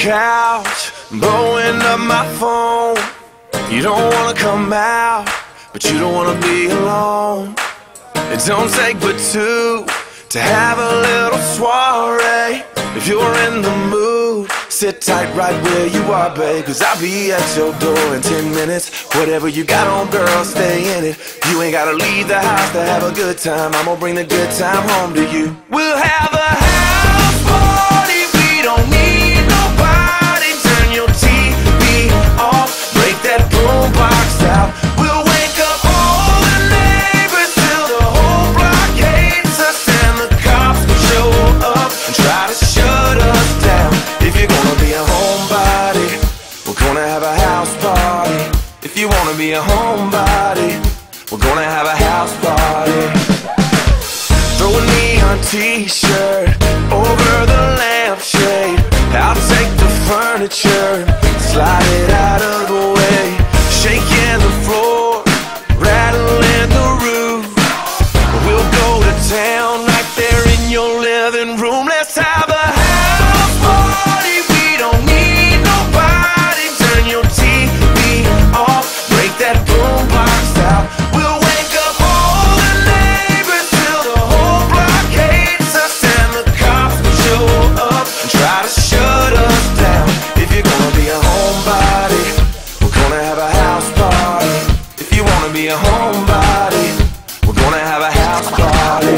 couch, blowing up my phone. You don't wanna come out, but you don't wanna be alone. It don't take but two to have a little soiree. If you're in the mood, sit tight right where you are, babe, 'cause I'll be at your door in 10 minutes. Whatever you got on, girl, stay in it. You ain't gotta leave the house to have a good time. I'm gonna bring the good time home to you. We'll have a house party, we don't need nobody. Turn your TV off, break that boombox out. We'll wake up all the neighbors till the whole block hates us, and the cops show up and try to shut us down. If you're gonna be a homebody, we're gonna have a house party. If you wanna be a homebody, we're gonna have a house party. Throw a neon t-shirt over the lampshade. I'll take the furniture, slide it out of the way. Shaking the floor, rattling the roof. We'll go to town right there in your living room. Let's have a house party, we don't need nobody. Turn your TV off, break that boombox out. We'll wake up all the neighbors till the whole block hates us, and the cops show up and try to shut us down. If you're gonna be a homebody, we're gonna have a house party. If you wanna be a homebody, we're gonna have a house party.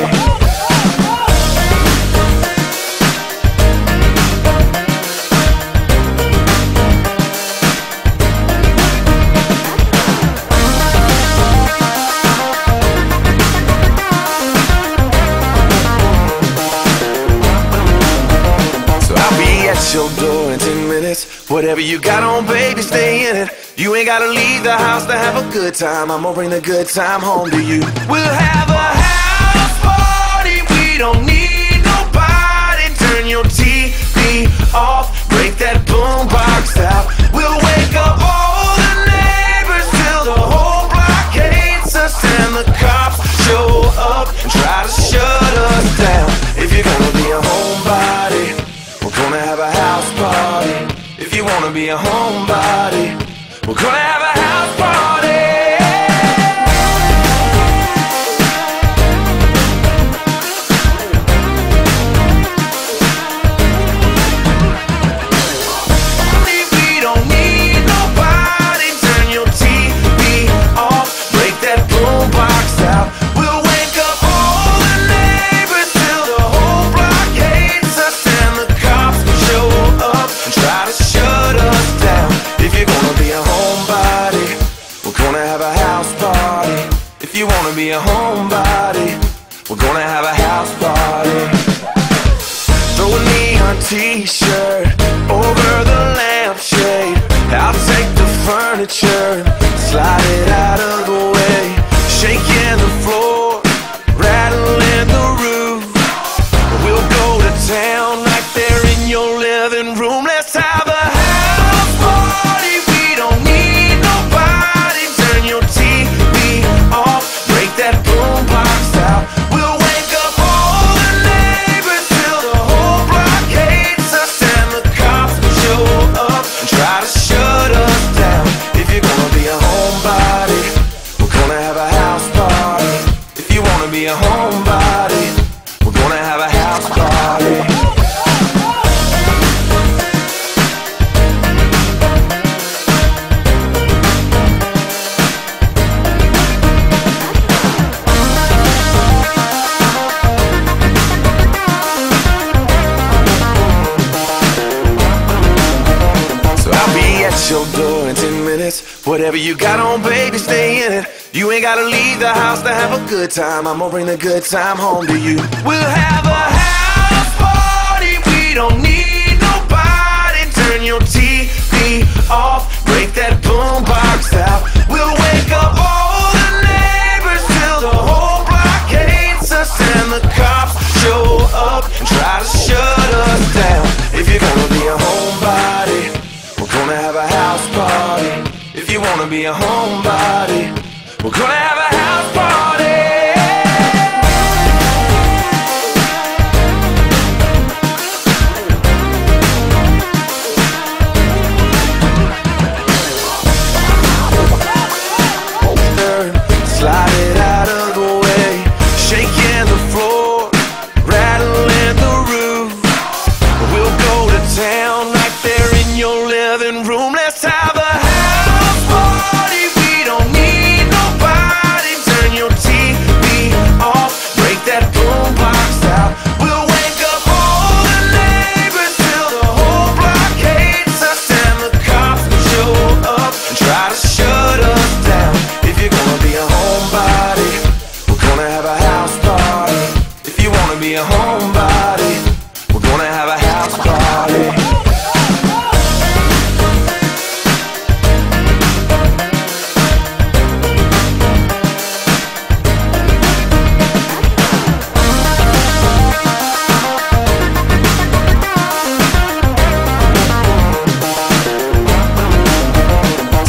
Your door in 10 minutes. Whatever you got on, baby, stay in it. You ain't gotta leave the house to have a good time. I'm gonna bring the good time home to you. We'll have a house party, we don't need nobody. Turn your TV off, break that boombox out. We'll wake up all the neighbors till the whole block hates us, and the cops show up and try to shut us down. If you're gonna be a homebody, we're gonna have a house party. If you wanna be a homebody, we're gonna have a house party. We don't need nobody. Turn your TV off, break that boombox out. We'll wake up all the neighbors till the whole block hates us, and the cops show up and try to shut us down. If you're gonna be a homebody, we're gonna have a house party. If you wanna be a homebody, we're gonna have a house party. Throw a neon t-shirt over the lampshade. I'll take the furniture, slide it out of the way. Shaking the floor, rattling the roof. We'll go to town right there in your living room. Let's have a house party, we don't need nobody. Turn your TV off, break that boombox out. We'll wake up all the neighbors till the whole block hates us, and the cops show up and try to shut us down. If you're gonna be a homebody, we're gonna have a house party. If you wanna be a homebody, we're gonna have a house party. Your door in 10 minutes. Whatever you got on, baby, stay in it. You ain't gotta leave the house to have a good time. I'm gonna bring the good time home to you. We'll have a house party, we don't need nobody. Turn your TV off, break that boombox out. We'll wake up all the neighbors till the whole block hates us, and the cops show up and try to shut us down. If you're gonna be a homebody, we're gonna have a house party. If you wanna be a homebody, we're gonna have a house party.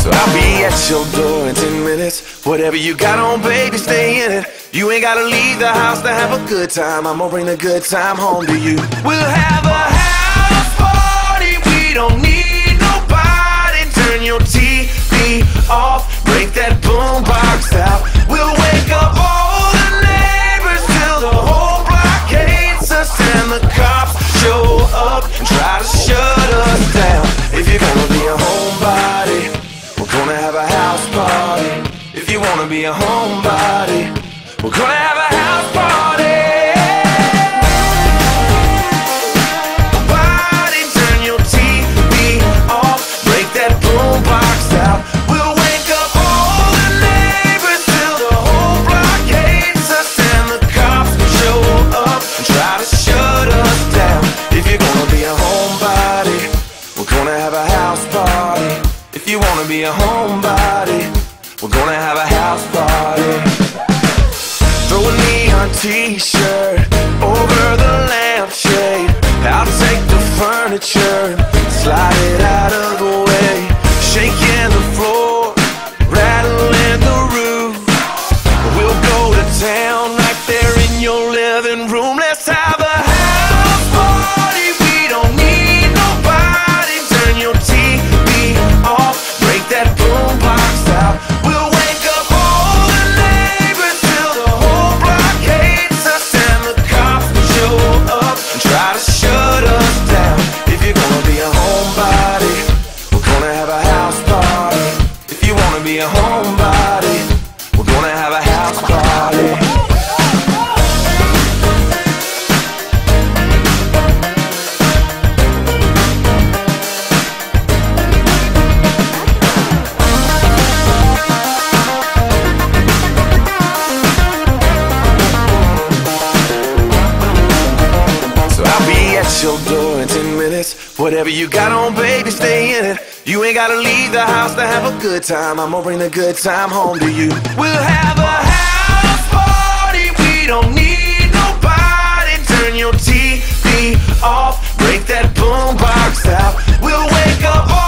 So I'll be at your door in 10 minutes. Whatever you got on, baby, stay in it. You ain't gotta leave the house to have a good time. I'm gonna bring the good time home to you. We'll have a house party. We don't need nobody. Turn your TV off. Break that boombox out. We'll wake up all the neighbors till the whole block hates us. And the cops show up and try to shut us down. If you're gonna be a homebody, we're gonna have a house party. If you wanna be a homebody, we're gonna have a house party. Party, turn your TV off, break that boombox out. We'll wake up all the neighbors till the whole block hates us. And the cops show up and try to shut us down. If you're gonna be a homebody, we're gonna have a house party. If you wanna be a homebody, we're gonna have a house party. Throw a neon t-shirt over the lampshade. I'll take the furniture, slide it out of the way. Shaking the floor, rattling the roof. We'll go to town right there in your living room. Let's have a house party. We don't need nobody. Turn your TV off, break that boombox out. We'll wake up all the neighbors till the whole block hates us. And the cops show up and try to shut us down. If you're gonna be a homebody, we're gonna have a house party. If you wanna be a homebody, we're gonna have a house party. Your door in 10 minutes. Whatever you got on, baby, stay in it. You ain't gotta leave the house to have a good time. I'm gonna bring the good time home to you. We'll have a house party. We don't need nobody. Turn your TV off, break that boombox out. We'll wake up